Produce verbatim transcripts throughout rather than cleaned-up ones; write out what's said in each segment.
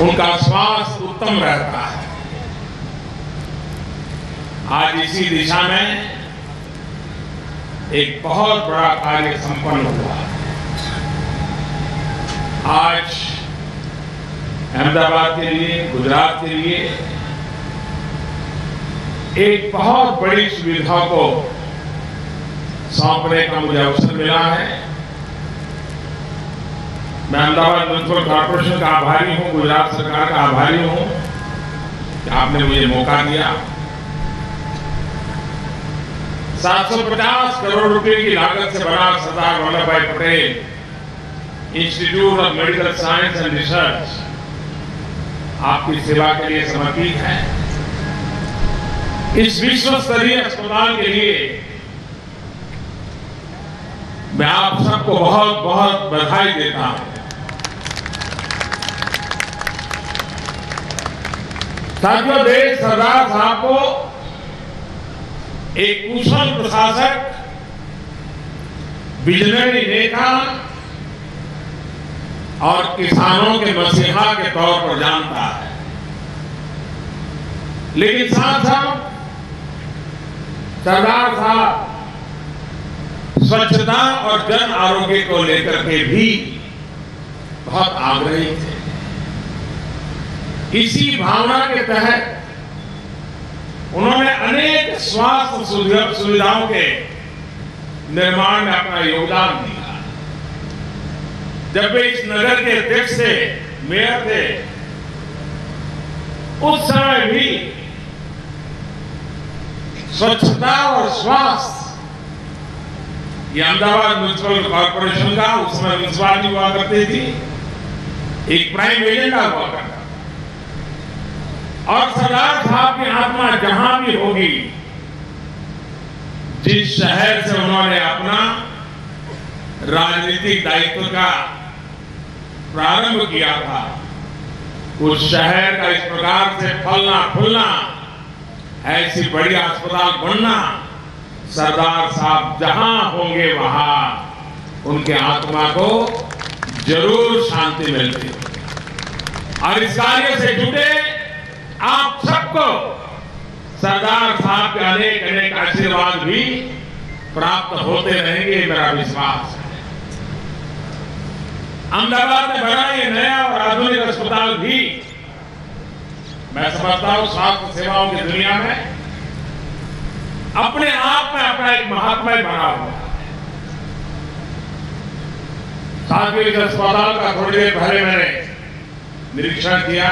उनका स्वास्थ्य उत्तम रहता है। आज इसी दिशा में एक बहुत बड़ा कार्य संपन्न हुआ। आज अहमदाबाद के लिए, गुजरात के लिए एक बहुत बड़ी सुविधा को सौंपने का मुझे अवसर मिला है। मैं अहमदाबाद म्युनिसिपल कॉर्पोरेशन का आभारी हूं, गुजरात सरकार का आभारी हूं कि आपने मुझे मौका दिया। सात सौ पचास करोड़ रुपए की लागत से बना Sardar Vallabh bhai Patel institute of medical science and research आपकी सेवा के लिए समर्पित है। इस विश्व स्तरीय अस्पताल के लिए मैं आप सबको बहुत बहुत बधाई देता हूं। साथियों, देश सरदार साहब को एक कुशल प्रशासक, विजनरी नेता और किसानों के मसीहा के तौर पर जानता है, लेकिन साथ साथ सरदार साहब स्वच्छता और जन आरोग्य को लेकर के भी बहुत आग्रही थे। इसी भावना के तहत उन्होंने अनेक स्वास्थ्य सुविधाओं के निर्माण में अपना योगदान दिया। जब वे इस नगर के अध्यक्ष थे, मेयर थे, उस समय भी स्वच्छता और स्वास्थ्य ये अहमदाबाद म्युनिसिपल कॉर्पोरेशन का, उस समय म्युनिसिपालिटी हुआ करती थी, एक प्राइम एजेंडा हुआ करता। और सरदार साहब की आत्मा जहां भी होगी, जिस शहर से उन्होंने अपना राजनीतिक दायित्व का प्रारंभ किया था, उस शहर का इस प्रकार से फलना फूलना, ऐसी बड़ी अस्पताल बनना, सरदार साहब जहां होंगे वहां उनके आत्मा को जरूर शांति मिलती। और इस कार्य से जुड़े आप सबको सरदार साहब के अनेक अनेक आशीर्वाद भी प्राप्त होते रहेंगे, मेरा विश्वास है। अहमदाबाद में बना ये नया और आधुनिक अस्पताल भी मैं समझता हूं स्वास्थ्य सेवाओं की दुनिया में अपने आप में अपना एक महात्म्य बना हुआ है। साथ ही इस अस्पताल का थोड़ी देर पहले मैंने निरीक्षण किया।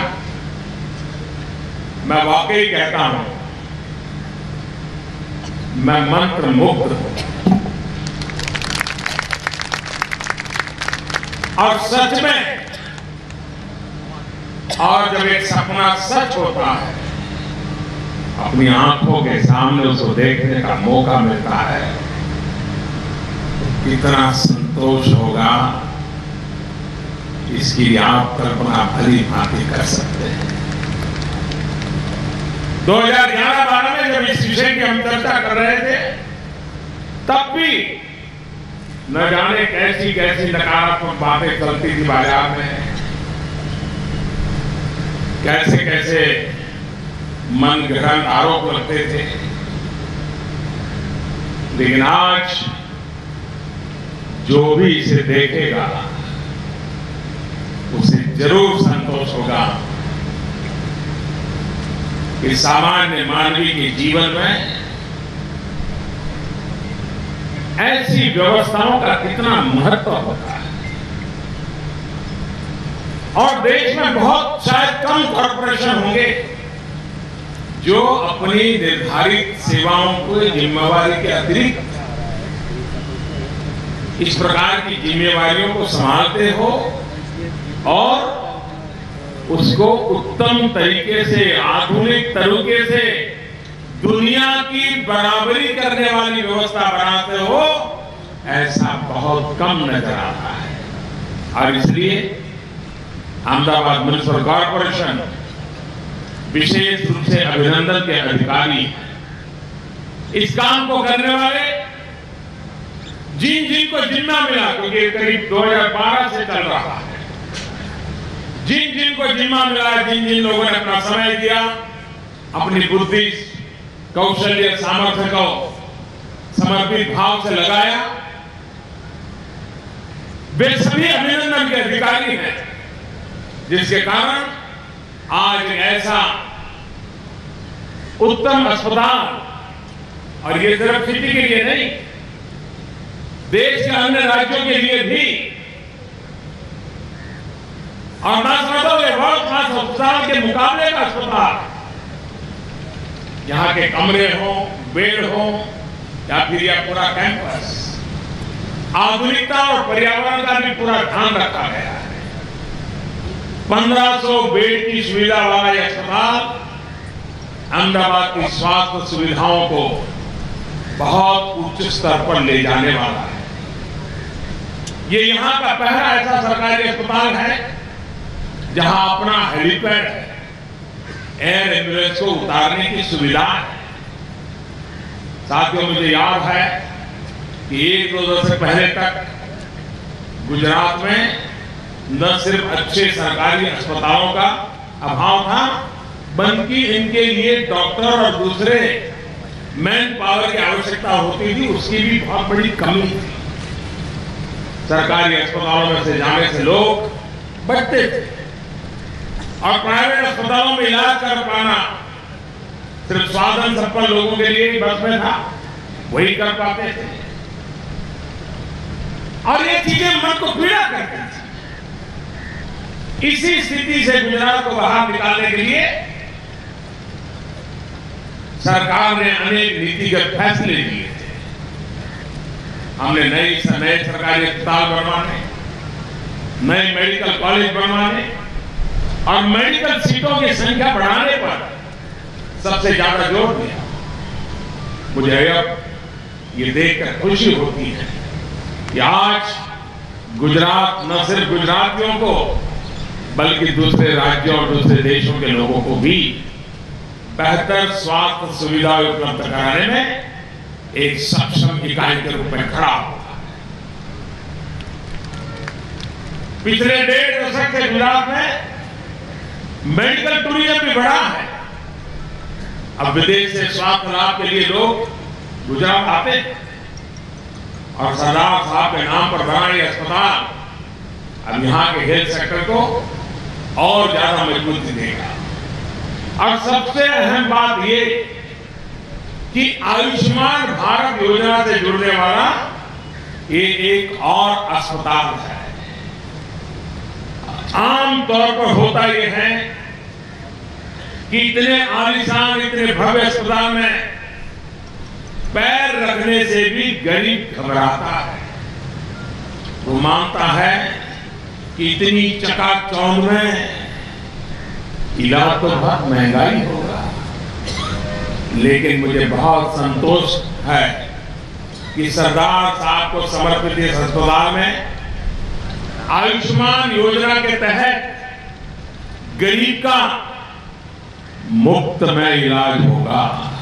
मैं वाकई कहता हूं, मैं मंत्र मुग्ध हूं। और सच में, और जब एक सपना सच होता है, अपनी आंखों के सामने उसको देखने का मौका मिलता है, कितना संतोष होगा, इसकी आप कल्पना भली भांति कर सकते हैं। दो हज़ार ग्यारह बारह में जब इस विषय की हम चर्चा कर रहे थे, तब भी न जाने कैसी कैसी नकारात्मक बातें चलती थी बाजार में, कैसे कैसे मन गहन आरोप लगते थे। लेकिन आज जो भी इसे देखेगा उसे जरूर संतोष होगा कि सामान्य मानवीय के जीवन में ऐसी व्यवस्थाओं का कितना महत्व होता है। और देश में बहुत शायद कम कॉर्पोरेशन होंगे जो अपनी निर्धारित सेवाओं को जिम्मेवारी के अतिरिक्त इस प्रकार की जिम्मेवारियों को संभालते हो और उसको उत्तम तरीके से, आधुनिक तरीके से दुनिया की बराबरी करने वाली व्यवस्था बनाते हो, ऐसा बहुत कम नजर आता है। और इसलिए अहमदाबाद म्युनिसिपल कॉर्पोरेशन विशेष रूप से अभिनंदन के अधिकारी है। इस काम को करने वाले जिन जिन को जिम्मा मिला, क्योंकि करीब दो हज़ार बारह से चल रहा है, जिन जिन को जिम्मा मिला, जिन जिन लोगों ने अपना समय दिया, अपनी बुद्धि, कौशल्य, सामर्थ्य को समर्पित भाव से लगाया, वे सभी अभिनंदन के अधिकारी हैं, जिसके कारण आज एक ऐसा उत्तम अस्पताल, और ये सिर्फ सिटी के लिए नहीं, देश के अन्य राज्यों के लिए भी, और मैं समझता हूं वर्ल्ड क्लास अस्पताल के मुकाबले का अस्पताल, यहां के कमरे हो, बेड हो, या फिर यह पूरा कैंपस, आधुनिकता और पर्यावरण का भी पूरा ध्यान रखा गया है। पंद्रह सौ बेड की सुविधा वाला यह अस्पताल अहमदाबाद की स्वास्थ्य सुविधाओं को बहुत उच्च स्तर पर ले जाने वाला है। ये यहां का पहला ऐसा सरकारी अस्पताल है जहां अपना हेलीपैड है, एयर एम्बुलेंस को उतारने की सुविधा है। साथियों, मुझे याद है कि एक दो दशक पहले तक गुजरात में न सिर्फ अच्छे सरकारी अस्पतालों का अभाव था, बल्कि इनके लिए डॉक्टर और दूसरे मैन पावर की आवश्यकता होती थी, उसकी भी बहुत बड़ी कमी थी। सरकारी अस्पतालों में से जाने से लोग बचते थे, और प्राइवेट अस्पतालों में इलाज कर पाना सिर्फ साधन संपन्न लोगों के लिए ही बस में था, वही कर पाते थे, और ये चीजें मन को पीड़ा करती थी। इसी स्थिति से गुजरात को बाहर निकालने के लिए सरकार ने अनेक नीतिगत फैसले लिए थे। हमने नई नए सरकारी अस्पताल बनवाने, नए मेडिकल कॉलेज बनवाने और मेडिकल सीटों की संख्या बढ़ाने पर सबसे ज्यादा जोर दिया। मुझे अब ये देखकर खुशी होती है कि आज गुजरात न सिर्फ गुजरातियों को बल्कि दूसरे राज्यों और दूसरे देशों के लोगों को भी बेहतर स्वास्थ्य सुविधा उपलब्ध कराने में एक सक्षम इकाई के रूप में खड़ा होगा। पिछले डेढ़ दशक से गुजरात में मेडिकल टूरिज्म भी बढ़ा है। अब विदेश से स्वास्थ्य लाभ के लिए लोग गुजरात आते हैं, और सरदार साहब के नाम पर बना ये अस्पताल अब यहां के हेल्थ सेक्टर को और ज्यादा मजबूती देगा। और सबसे अहम बात ये कि आयुष्मान भारत योजना से जुड़ने वाला ये एक और अस्पताल है। आमतौर पर होता यह है कि इतने आलीशान, इतने भव्य अस्पताल में पैर रखने से भी गरीब घबराता है। वो मानता है कि इतनी चकाचौंध में इलाज तो बहुत महंगाई होगा, लेकिन मुझे बहुत संतोष है कि सरदार साहब को समर्पित इस अस्पताल में आयुष्मान योजना के तहत गरीब का मुफ्त में इलाज होगा।